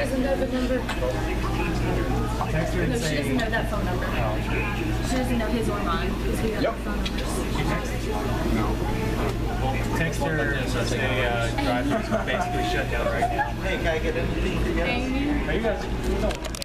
doesn't know the number. Text her and No, she say. doesn't know that phone number. Oh, She doesn't know his or mine because we don't have phone numbers. text her and say drive-thru's basically shut down right now. Hey, can I get anything together? Amy? Are you guys?